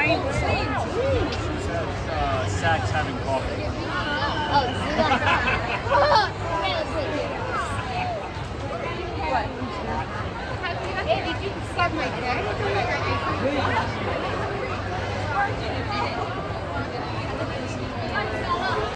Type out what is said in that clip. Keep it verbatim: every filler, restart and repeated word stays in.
pint? She said uh, Zach's having coffee. Oh, what? Hey, did you suck my dick?